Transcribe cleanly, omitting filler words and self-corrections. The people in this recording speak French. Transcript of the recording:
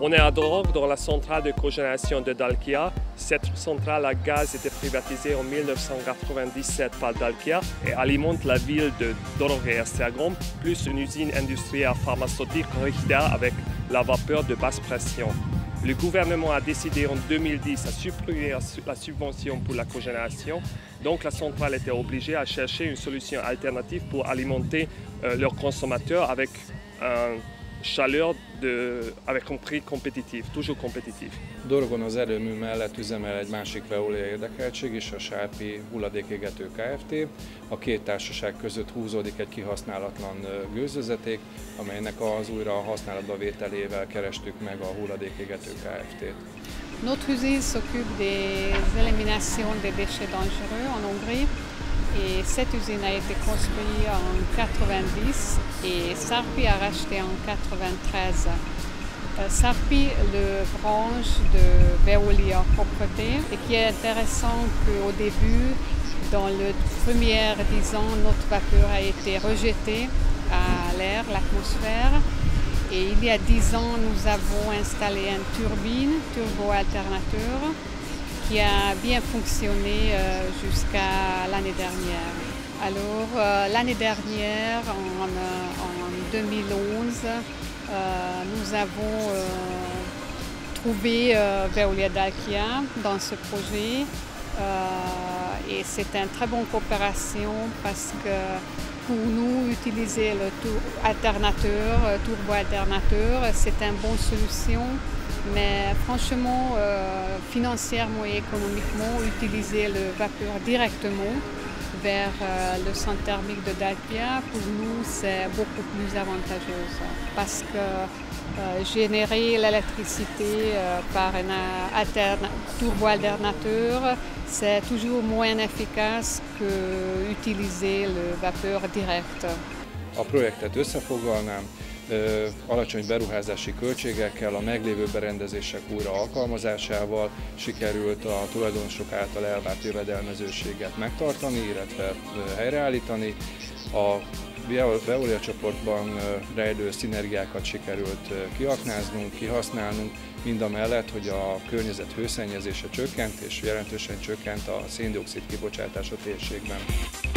On est à Drog, dans la centrale de cogénération de Dalkia. Cette centrale à gaz était privatisée en 1997 par Dalkia et alimente la ville de Drog et Esztergom, plus une usine industrielle pharmaceutique Richter avec la vapeur de basse pression. Le gouvernement a décidé en 2010 à supprimer la subvention pour la cogénération, donc la centrale était obligée à chercher une solution alternative pour alimenter leurs consommateurs avec chaleur avec un prix compétitif, toujours compétitif. Dorgon az erőmű mellett üzemel egy másik Veolia érdekeltség is, a Sárpi Hulladékégető Kft. A két társaság között húzódik egy kihasználatlan gőzvezeték, amelynek az újra használatba vételével kerestük meg a Hulladékégető Kft-t. Notre usine s'occupe des éliminations des déchets dangereux en Hongrie. Et cette usine a été construite en 90 et Sárpi a racheté en 93. Sárpi, le branche de Veolia Propreté, et qui est intéressant qu'au début, dans les premiers 10 ans, notre vapeur a été rejetée à l'air, l'atmosphère. Et il y a 10 ans, nous avons installé une turbine, turbo-alternateur, qui a bien fonctionné jusqu'à l'année dernière. Alors l'année dernière, en 2011, nous avons trouvé Veolia Dalkia dans ce projet et c'est une très bonne coopération parce que pour nous, utiliser le turbo-alternateur, c'est une bonne solution. Mais franchement, financièrement et économiquement, utiliser le vapeur directement vers le centre thermique de Dalkia, pour nous, c'est beaucoup plus avantageux. Parce que générer l'électricité par un turbo-alternateur, c'est toujours moins efficace qu'utiliser le vapeur direct. A projektet összefoglalnám, alacsony beruházási költségekkel, a meglévő berendezések újra alkalmazásával sikerült a tulajdonosok által elvárt jövedelmezőséget megtartani, illetve helyreállítani. A Veolia csoportban rejlő szinergiákat sikerült kiaknáznunk, kihasználnunk, mindamellett, hogy a környezet hőszennyezése csökkent és jelentősen csökkent a szén-dioxid kibocsátás a térségben.